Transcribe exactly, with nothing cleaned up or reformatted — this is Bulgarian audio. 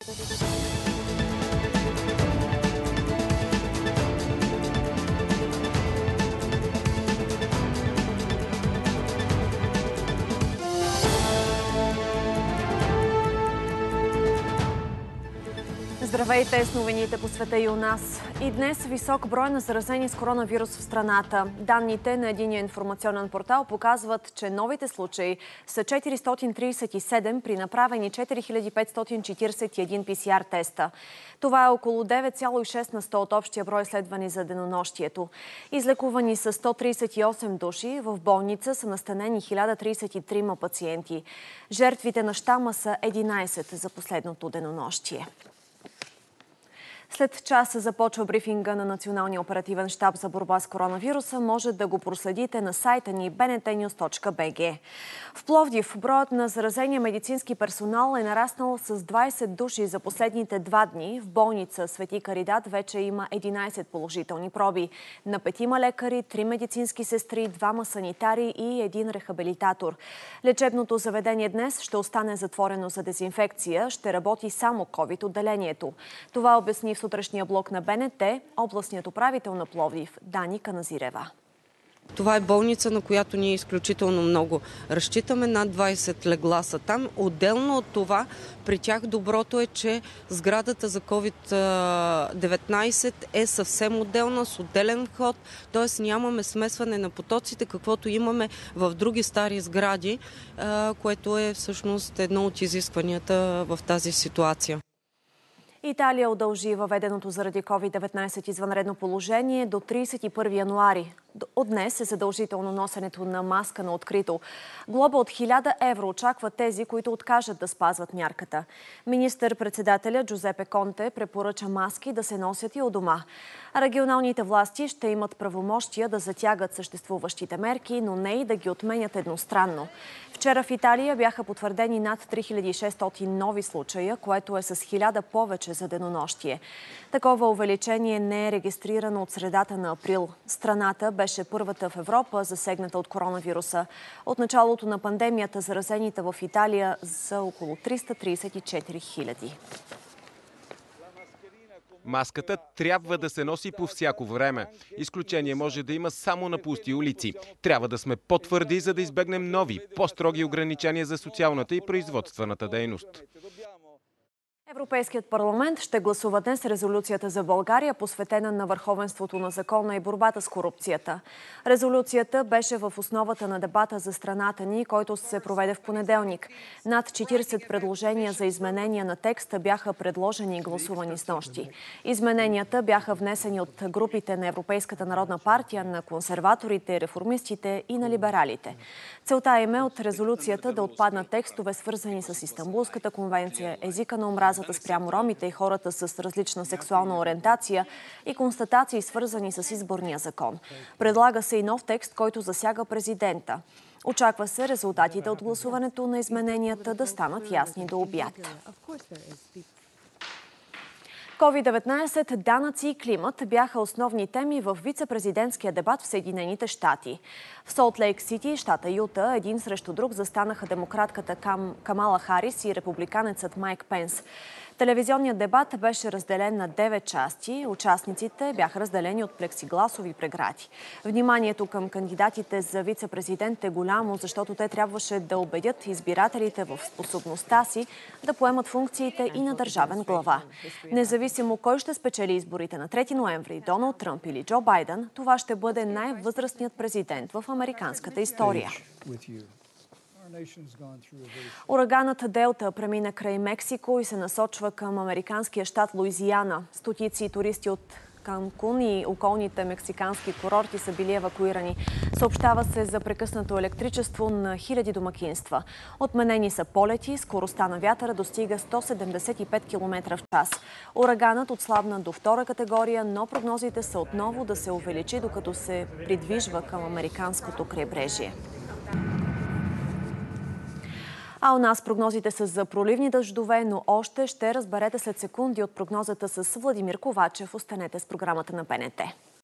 Здравейте с новините по света и у нас. И днес висок брой на заразени с коронавирус в страната. Данните на единия информационен портал показват, че новите случаи са четиристотин тридесет и седем при направени четири хиляди петстотин четиридесет и един пи си ар теста. Това е около девет цяло и шест на сто от общия брой следвани за денонощието. Излекувани са сто тридесет и осем души, в болница са настанени хиляда тридесет и три пациенти. Жертвите на щама са единадесет за последното денонощие. След час започва брифинга на Националния оперативен щаб за борба с коронавируса. Може да го проследите на сайта ни би ен ти нюз точка би джи. В Пловдив броят на заразения медицински персонал е нараснал с двадесет души за последните два дни. В болница Свети Каридат вече има единадесет положителни проби. На петима лекари, три медицински сестри, двама санитари и един рехабилитатор. Лечебното заведение днес ще остане затворено за дезинфекция. Ще работи само ковид отделението. Това обясни в сутрешния блок на Б Н Т областният управител на Пловдив Дани Каназирева. Това е болница, на която ние изключително много разчитаме. Над двадесет легла са там. Отделно от това, при тях доброто е, че сградата за ковид деветнадесет е съвсем отделна, с отделен вход, т.е. нямаме смесване на потоците, каквото имаме в други стари сгради, което е всъщност едно от изискванията в тази ситуация. Италия удължи въведеното заради ковид деветнадесет извънредно положение до тридесет и първи януари. От днес е задължително носенето на маска на открито. Глоба от хиляда евро очаква тези, които откажат да спазват мярката. Министър-председателя Джузепе Конте препоръча маски да се носят и у дома. Регионалните власти ще имат правомощия да затягат съществуващите мерки, но не и да ги отменят едностранно. Вчера в Италия бяха потвърдени над три хиляди и шестстотин нови случая, което е с хиляда повече за денонощие. Такова увеличение не е регистрирано от средата на април. Страната беше първата в Европа засегната от коронавируса. От началото на пандемията заразените в Италия са около триста тридесет и четири хиляди. Маската трябва да се носи по всяко време. Изключение може да има само на пусти улици. Трябва да сме по-твърди, за да избегнем нови, по-строги ограничения за социалната и производствената дейност. Европейският парламент ще гласува днес резолюцията за България, посветена на върховенството на закона и борбата с корупцията. Резолюцията беше в основата на дебата за страната ни, който се проведе в понеделник. Над четиридесет предложения за изменения на текста бяха предложени и гласувани снощи. Измененията бяха внесени от групите на Европейската народна партия, на консерваторите, реформистите и на либералите. Целта им е от резолюцията да отпаднат текстове, свързани с Истанбулската конвенция, езика на омразата спрямо ромите и хората с различна сексуална ориентация и констатации, свързани с изборния закон. Предлага се и нов текст, който засяга президента. Очаква се резултатите от гласуването на измененията да станат ясни до обяд. ковид деветнадесет, данъци и климат бяха основни теми в вице-президентския дебат в Съединените щати. В Солт Лейк Сити, щата Юта, един срещу друг застанаха демократката Кам... Камала Харис и републиканецът Майк Пенс. Телевизионният дебат беше разделен на девет части. Участниците бяха разделени от плексигласови прегради. Вниманието към кандидатите за вице-президент е голямо, защото те трябваше да убедят избирателите в способността си да поемат функциите и на държавен глава. Независимо кой ще спечели изборите на трети ноември, Доналд Тръмп или Джо Байден, това ще бъде най-възрастният президент в американската история. Ураганът Делта премина край Мексико и се насочва към американския щат Луизиана. Стотици туристи от Канкун и околните мексикански курорти са били евакуирани. Съобщава се за прекъснато електричество на хиляди домакинства. Отменени са полети, скоростта на вятъра достига сто седемдесет и пет километра в час. Ураганът отслабна до втора категория, но прогнозите са отново да се увеличи, докато се придвижва към американското крайбрежие. А у нас прогнозите са за проливни дъждове, но още ще разберете след секунди от прогнозата с Владимир Ковачев. Останете с програмата на Б Н Т.